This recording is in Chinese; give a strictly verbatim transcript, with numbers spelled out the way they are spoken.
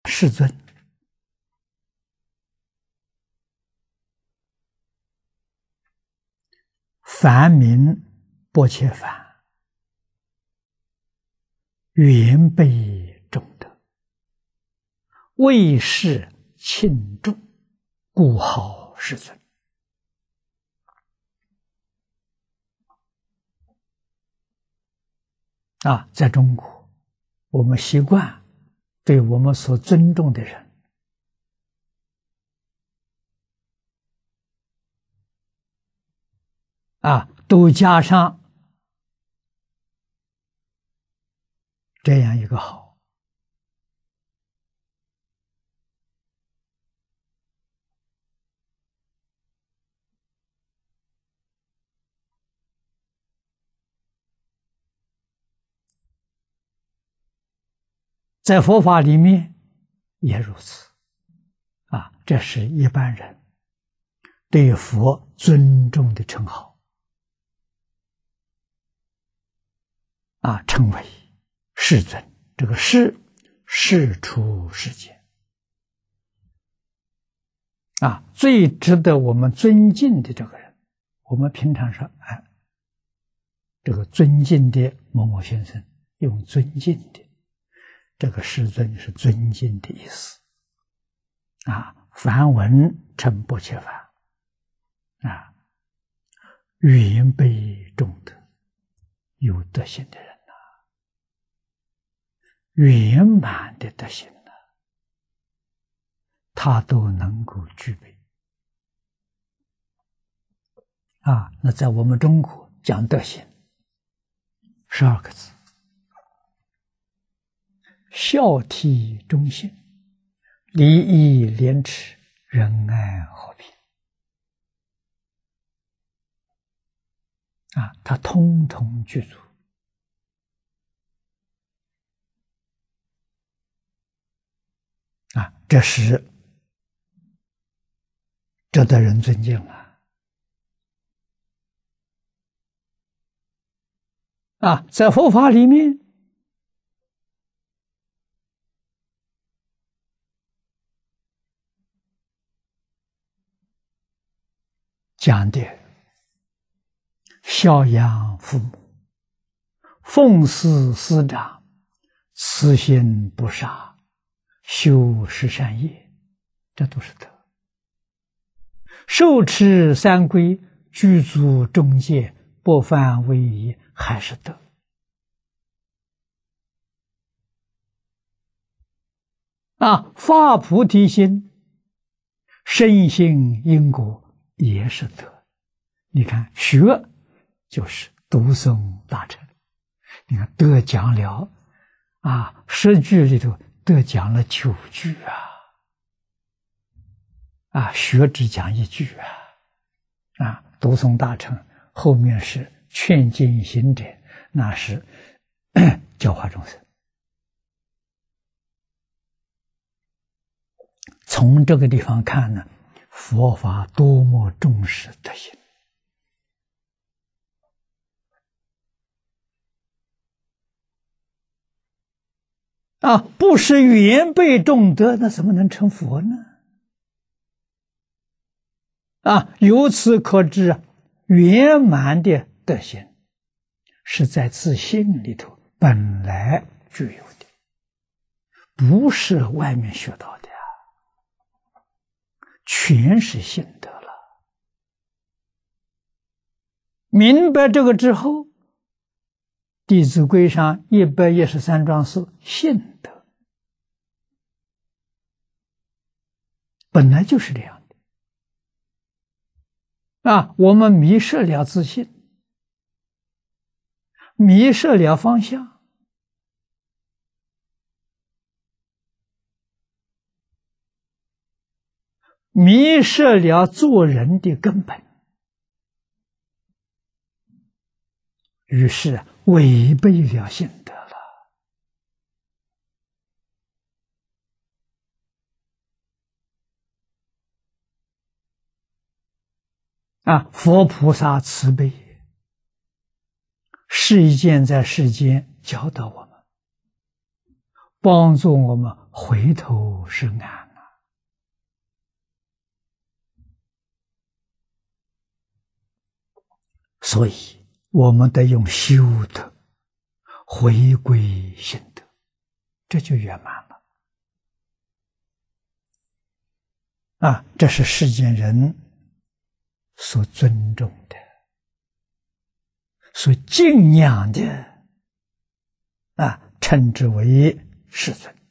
世尊，梵名薄伽梵，缘被众德，为世庆重，故号世尊。啊，在中国，我们习惯对我们所尊重的人，啊，都加上这样一个好。在佛法里面也如此，啊，这是一般人对佛尊重的称号，啊，称为世尊。这个世，世出世间，啊，最值得我们尊敬的这个人，我们平常说，哎，这个尊敬的某某先生，用尊敬的。这个世尊是尊敬的意思，啊，梵文称薄伽梵，啊，缘被众德，有德行的人呐、啊，圆满的德行呢、啊，他都能够具备。啊，那在我们中国讲德行，十二个字。孝悌忠信，礼义廉耻，仁爱和平。啊，它通通具足。啊，这是值得人尊敬啊！啊，在佛法里面。讲的孝养父母，奉事师长，慈心不杀，修十善业，这都是德。受持三规，具足众戒，不犯威仪，还是德。啊，发菩提心，深信因果，也是德。你看，学就是读诵大乘，你看得讲了啊，十句里头得讲了九句啊，啊，学只讲一句啊，啊，读诵大乘后面是劝进行者，那是教化众生。从这个地方看呢，佛法多么重视德行啊！不是缘被众德，那怎么能成佛呢？啊，由此可知，圆满的德行是在自信里头本来具有的，不是外面学到的。全是信德了。明白这个之后，《弟子规》上一百一十三桩是信德，本来就是这样的。啊，我们迷失了自信，迷失了方向。迷失了做人的根本，于是违背了信德了。啊，佛菩萨慈悲，世间在世间教导我们， 帮助我们回头是岸呐。所以我们得用修德回归心德，这就圆满了啊！这是世间人所尊重的、所敬仰的啊，称之为世尊。